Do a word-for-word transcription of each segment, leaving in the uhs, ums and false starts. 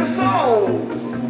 the soul.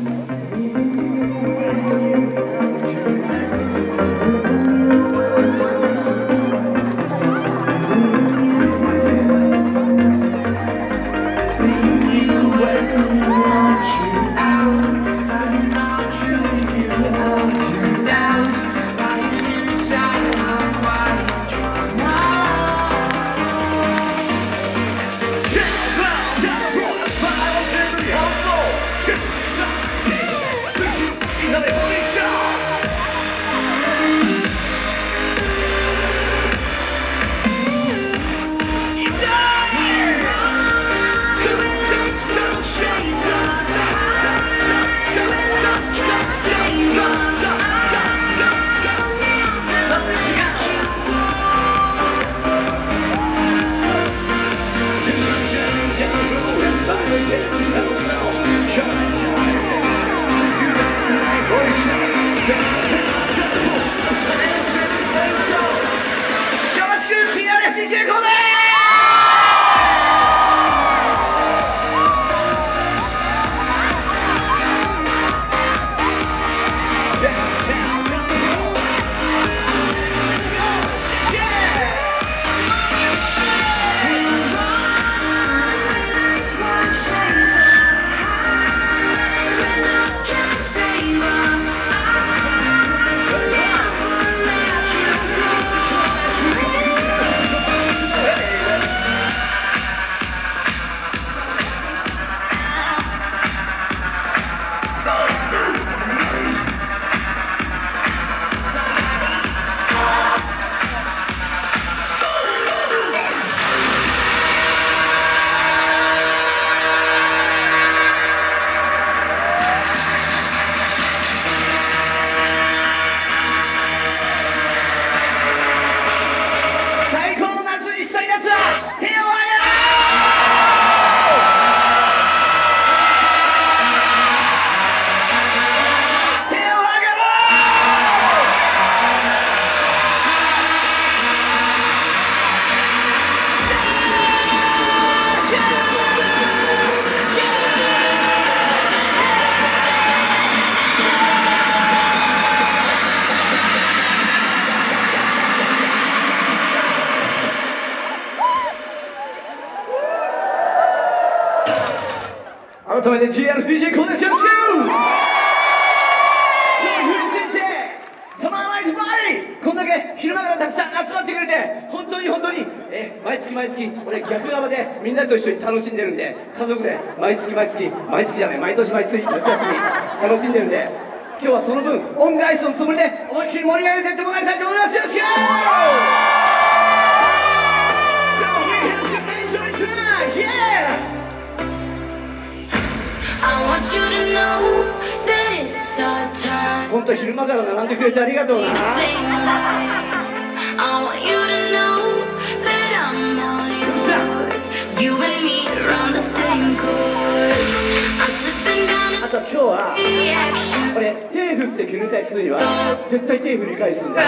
改めて ティーアールエフディージェー コーです。よろしく。サマーナイトパーティー、こんだけ昼間からたくさん集まってくれて本当に本当にえ毎月毎月俺逆側でみんなと一緒に楽しんでるんで、家族で毎月毎月毎月じゃない毎年毎月夏休み楽しんでるんで、今日はその分恩返しのつもりで思いっきり盛り上げていってもらいたいと思います。よろしく。本当昼間から並んでくれてありがとうな。あと今日は俺手振ってくれた人には絶対手振り返すんだ。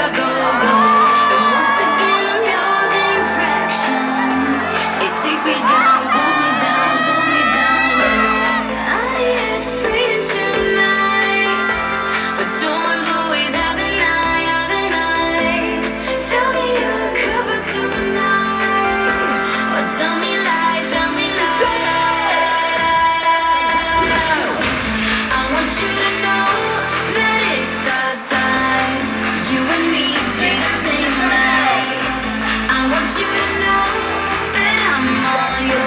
I want you to know that I'm all yours.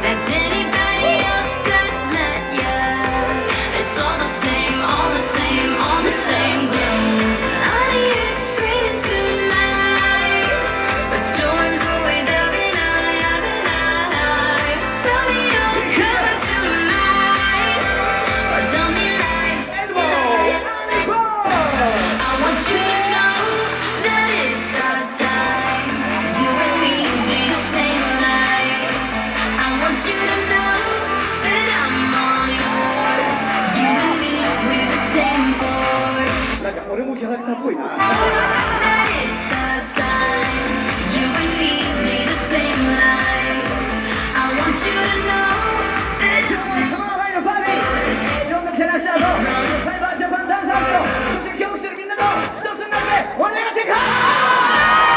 that's anybody else that's met ya. It's all the same, all the same, all the same glow. Honey, it's written tonight, but storms always up and I, up and I. Tell me you'll come tonight, or tell me lies. I want you to know that it's our time. You and me be the same night. I want you to know that I'm all yours. You and me we're the same force. なんか俺もキャラクターっぽいな。 That it's our time. You and me be the same night. I want you to know that I'm サマーライのパーティー、いろんなキャラクターとサイバージャパンダンサーズとそして協力してるみんなと一つになって盛り上がっていこう。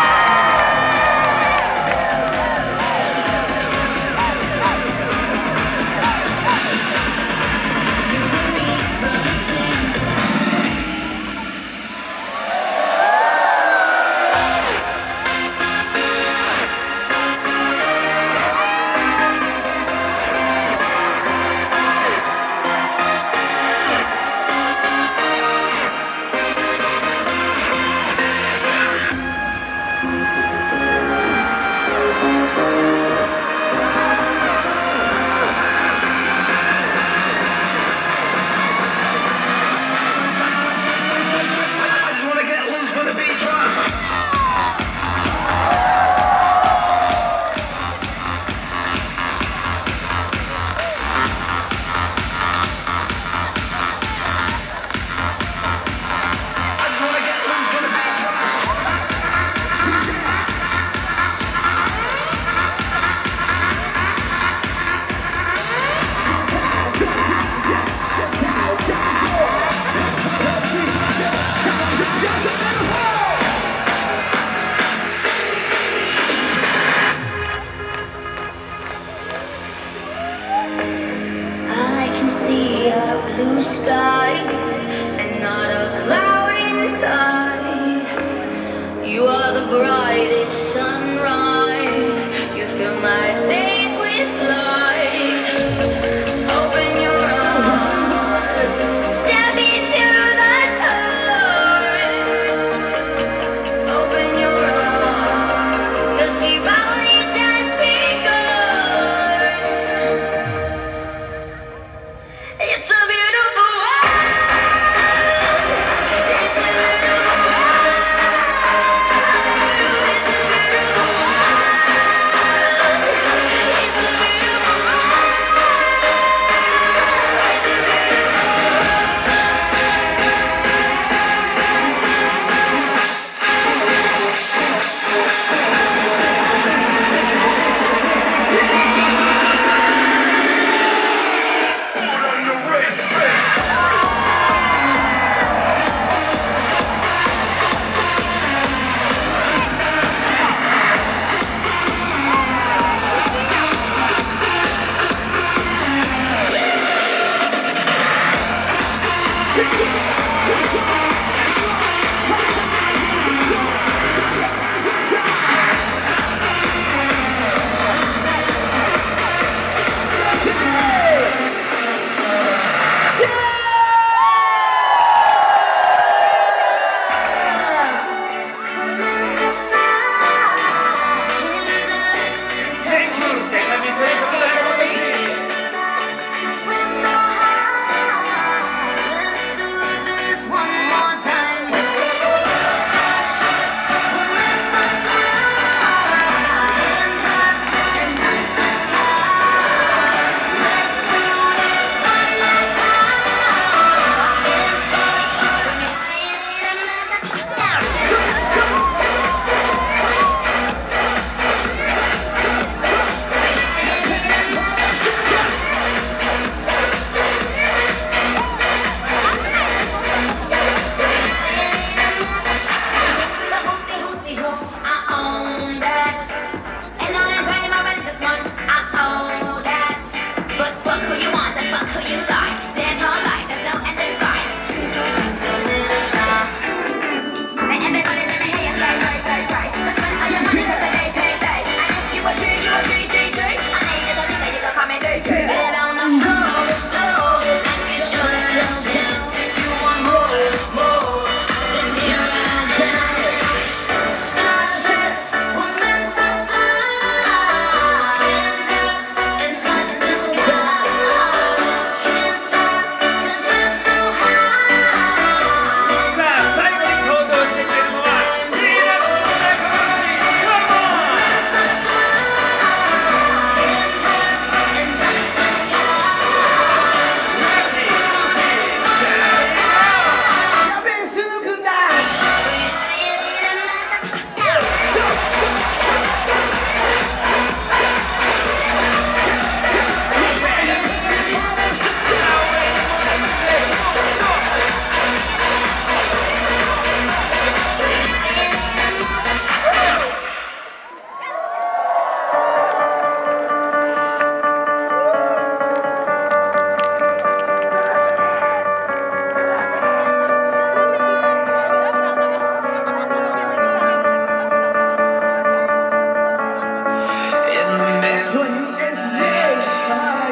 I can see our blue skies and not a cloud inside. You are the brightest sunrise. You fill my days with light. Open your arms, step into the sun. Open your arms, 'cause we've only just begun. It's a beautiful world.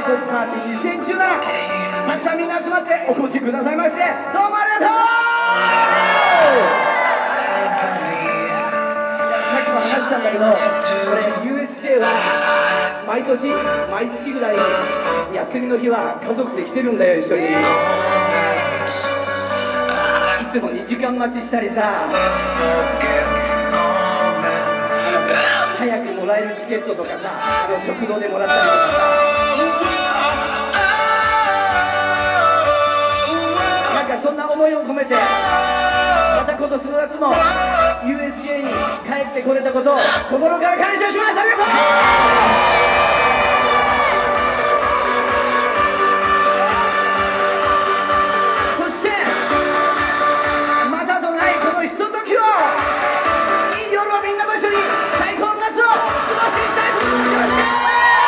コンパーティーにせんじゅうなな、たくさんみんな集まってお越しくださいまして、どうもありがとう。さっきも話したんだけど、これ ユーエスケー は毎年毎月ぐらい休みの日は家族で来てるんだよ、一緒に。いつもにじかん待ちしたりさ、早くもらえるチケットとかさ、あの食堂でもらったりとかさ、なんかそんな思いを込めて、また今年の夏も ユーエスケー に帰ってこれたことを心から感謝します。ありがとう。そしてまたとないこのひとときを、いい夜をみんなと一緒に最高の夏を過ごしていきたいと思います。よろしく。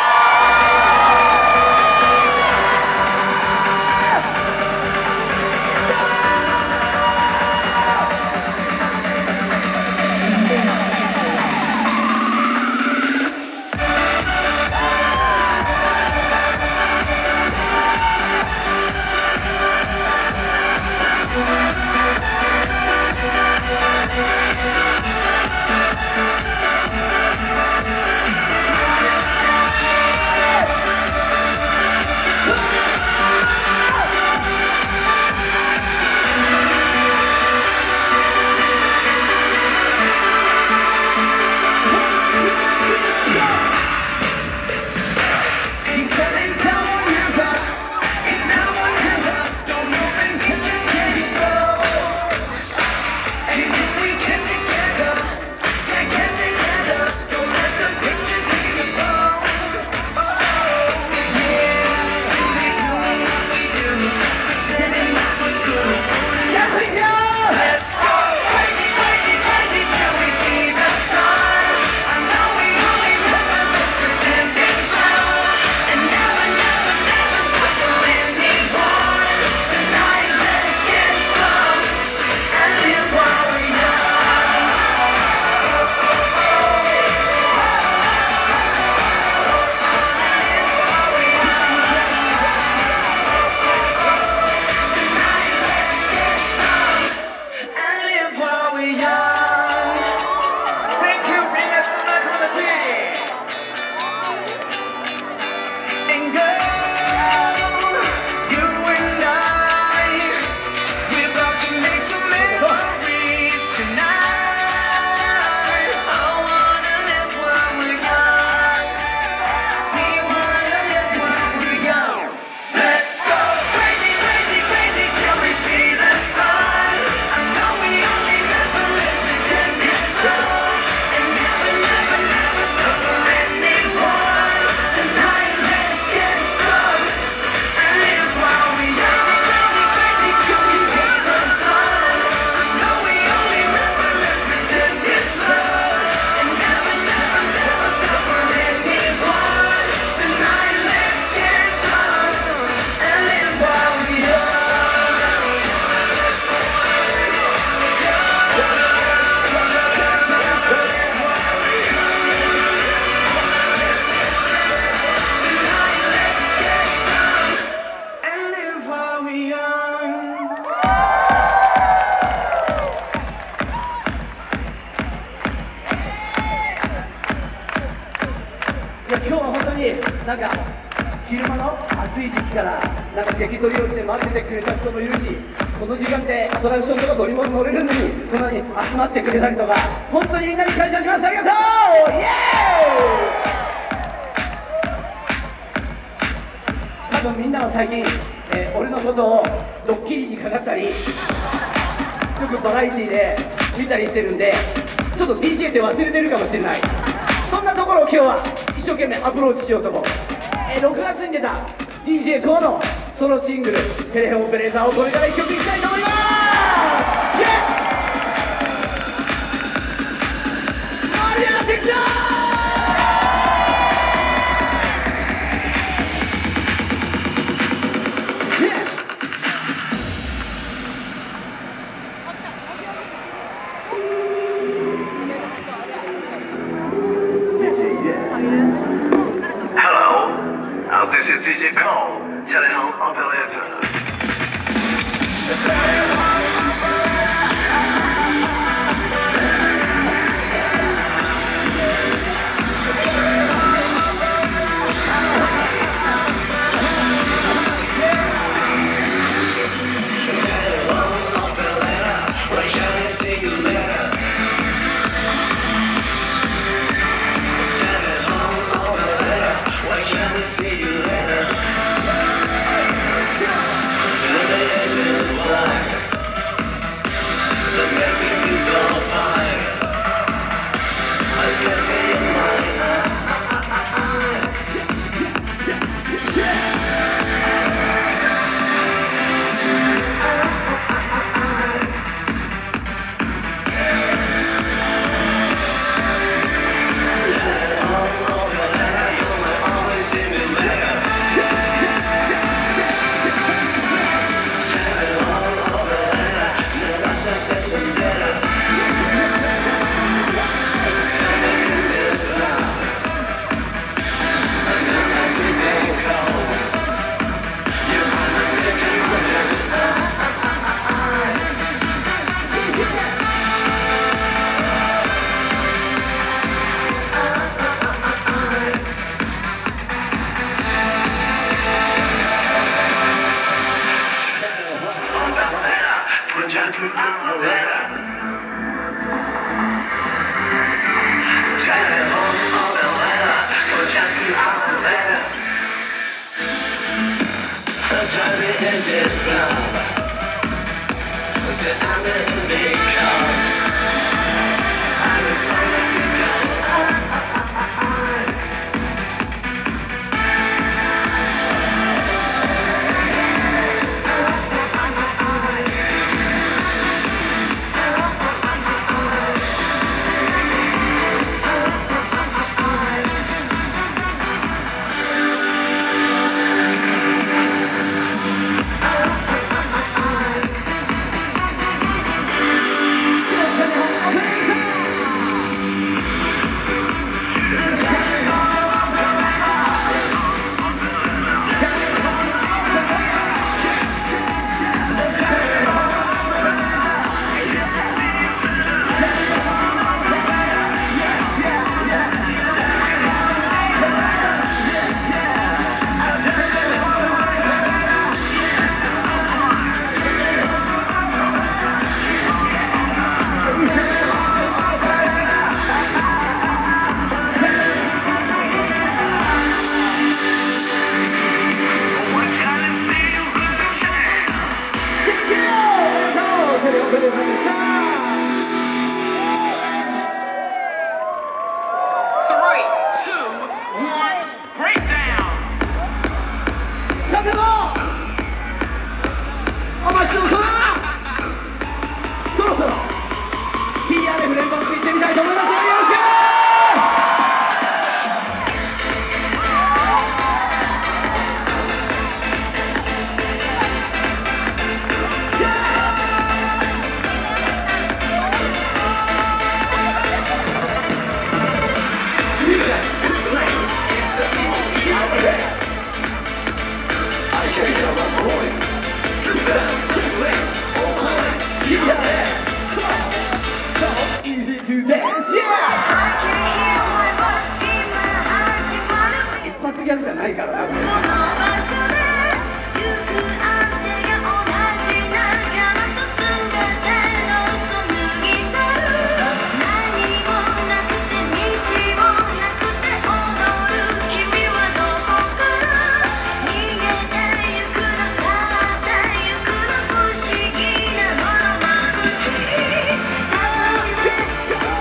いや今日は本当になんか昼間の暑い時期からなんか席取りをして待っててくれた人もいるし、この時間でアトラクションとか乗り物乗れるのにこんなに集まってくれたりとか、本当にみんなに感謝します。ありがとう。イエーイ。多分みんなは最近、えー、俺のことをドッキリにかかったりよくバラエティで見たりしてるんで、ちょっと ディージェー って忘れてるかもしれない。そんなところを今日は一生懸命アプローチしようと思う。えー、ろくがつに出た ディージェー コーのソロシングル「テレフォンオペレーター」をこれからいっきょくいきたいと思います。イエー盛り上がってきた This is D J Cole, telling home of the letter.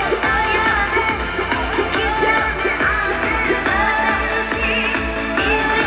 Yeah.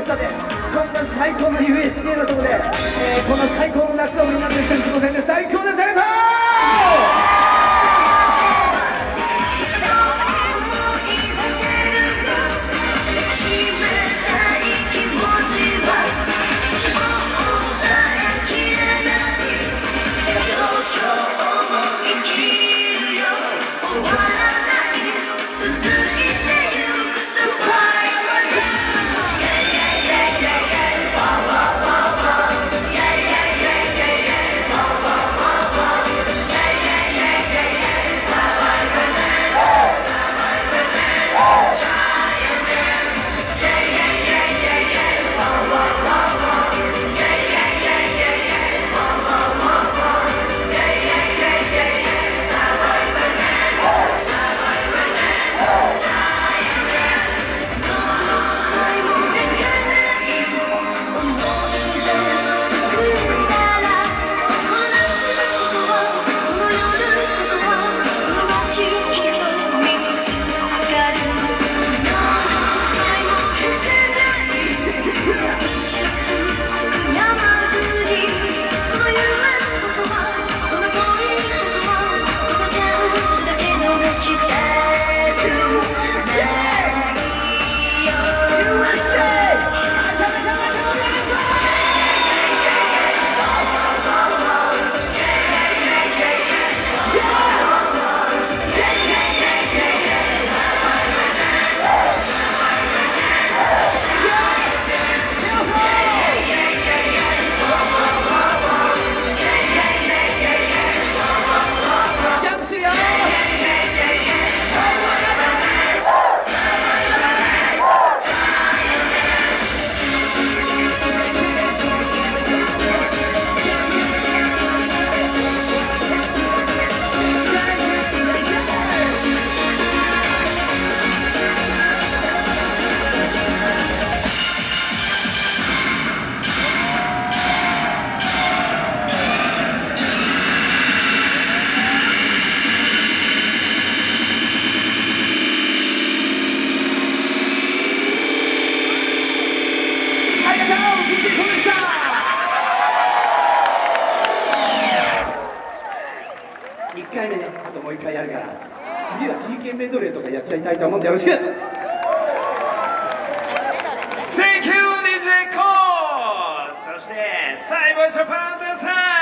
さてこんな最高の ユーエスジェー のところで、えー、この最高の夏をみんなで一緒に過ごせるんで最高です。ありがとう。いっかいめね、あともういっかいやるから次は ティーケー メドレーとかやっちゃいたいと思うんでよろしく。 Thank you ディージェー コーそしてサイバージャパンです。